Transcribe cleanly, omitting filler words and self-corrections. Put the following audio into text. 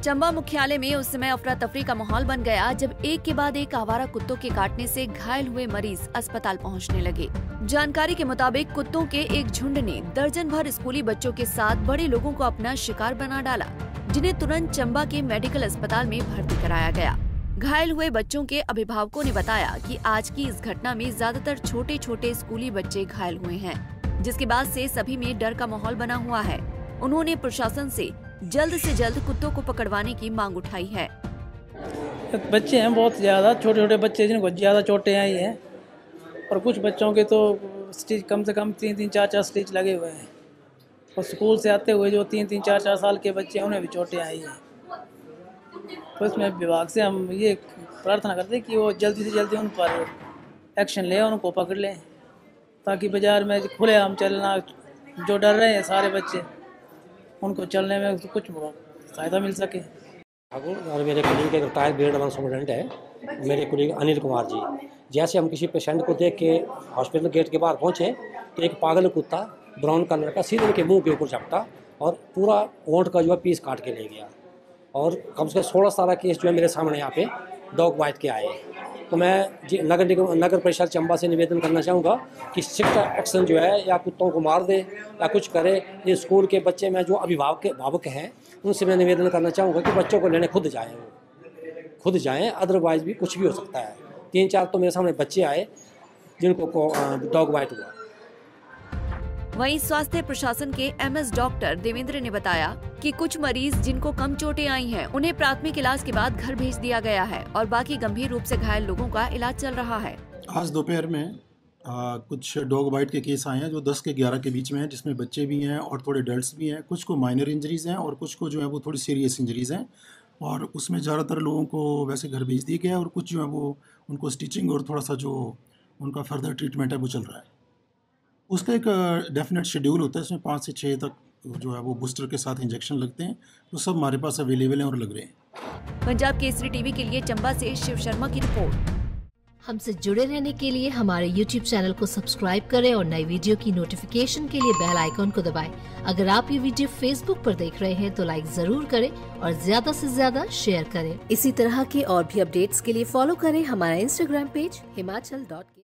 चंबा मुख्यालय में उस समय अफरा तफरी का माहौल बन गया जब एक के बाद एक आवारा कुत्तों के काटने से घायल हुए मरीज अस्पताल पहुंचने लगे। जानकारी के मुताबिक कुत्तों के एक झुंड ने दर्जन भर स्कूली बच्चों के साथ बड़े लोगों को अपना शिकार बना डाला, जिन्हें तुरंत चंबा के मेडिकल अस्पताल में भर्ती कराया गया। घायल हुए बच्चों के अभिभावकों ने बताया कि आज की इस घटना में ज्यादातर छोटे छोटे स्कूली बच्चे घायल हुए हैं, जिसके बाद से सभी में डर का माहौल बना हुआ है। उन्होंने प्रशासन से जल्द कुत्तों को पकड़वाने की मांग उठाई है। बच्चे हैं बहुत ज़्यादा, छोटे छोटे बच्चे जिनको ज़्यादा चोटें आई हैं, और कुछ बच्चों के तो स्टिच कम से कम 3-3, 4-4 स्टिच लगे हुए हैं। और स्कूल से आते हुए जो 3-3, 4-4 साल के बच्चे हैं उन्हें भी चोटें आई हैं। तो इसमें विभाग से हम ये प्रार्थना करते हैं कि वो जल्दी से जल्दी उन पर एक्शन ले, उनको पकड़ लें, ताकि बाज़ार में खुलेआम चलना, जो डर रहे हैं सारे बच्चे, उनको चलने में कुछ सहायता मिल सके। और मेरे कुलीग एक रिटायर्ड ग्रेड 1 स्टूडेंट है, मेरे कुलीग अनिल कुमार जी। जैसे हम किसी पेशेंट को देख के हॉस्पिटल गेट के बाहर पहुँचे तो एक पागल कुत्ता ब्राउन कलर का सीधे उनके मुंह के ऊपर झपटा और पूरा ओंठ का जो है पीस काट के ले गया। और कम से कम 16-17 केस जो है मेरे सामने यहाँ पे डॉग बाइट के आए। तो मैं जी नगर परिषद चंबा से निवेदन करना चाहूँगा कि स्ट्रिक्ट एक्शन जो है, या कुत्तों को मार दे या कुछ करे। ये स्कूल के बच्चे में जो अभिभावक हैं उनसे मैं निवेदन करना चाहूँगा कि बच्चों को लेने खुद जाएँ, अदरवाइज़ भी कुछ भी हो सकता है। 3-4 तो मेरे सामने बच्चे आए जिनको डॉग बाइट हुआ। वहीं स्वास्थ्य प्रशासन के एमएस डॉक्टर देवेंद्र ने बताया कि कुछ मरीज जिनको कम चोटें आई हैं, उन्हें प्राथमिक इलाज के बाद घर भेज दिया गया है और बाकी गंभीर रूप से घायल लोगों का इलाज चल रहा है। आज दोपहर में कुछ डॉग बाइट के केस आए हैं जो 10 के 11 के बीच में हैं, जिसमें बच्चे भी हैं और थोड़े एडल्ट्स भी हैं। कुछ को माइनर इंजरीज हैं और कुछ को जो है वो थोड़ी सीरियस इंजरीज हैं, और उसमें ज़्यादातर लोगों को वैसे घर भेज दिया गया, और कुछ जो है वो उनको स्टिचिंग और थोड़ा सा जो उनका फर्दर ट्रीटमेंट है वो चल रहा है। उसका एक डेफिनेट शेड्यूल होता है, इसमें 5 से 6 तक जो है वो बूस्टर के साथ इंजेक्शन लगते हैं। तो सब हमारे पास अवेलेबल हैं और लग रहे हैं। पंजाब केसरी टीवी के लिए चंबा से शिव शर्मा की रिपोर्ट। हमसे जुड़े रहने के लिए हमारे YouTube चैनल को सब्सक्राइब करें और नई वीडियो की नोटिफिकेशन के लिए बेल आइकॉन को दबाएं। अगर आप ये वीडियो Facebook पर देख रहे हैं तो लाइक जरूर करें और ज्यादा से ज्यादा शेयर करें। इसी तरह के और भी अपडेट्स के लिए फॉलो करें हमारा Instagram पेज himachal.ke।